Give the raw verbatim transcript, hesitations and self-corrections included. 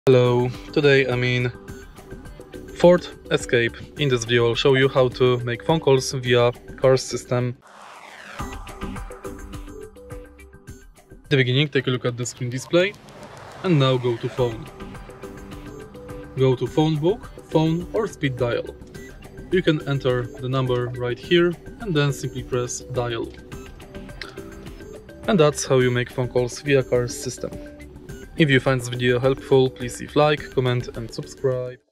Hello, today I'm in Ford Escape. In this video I'll show you how to make phone calls via CARS system. At the beginning, take a look at the screen display and now go to phone. Go to phone book, phone or speed dial. You can enter the number right here and then simply press dial. And that's how you make phone calls via CARS system. If you find this video helpful, please leave like, comment and subscribe.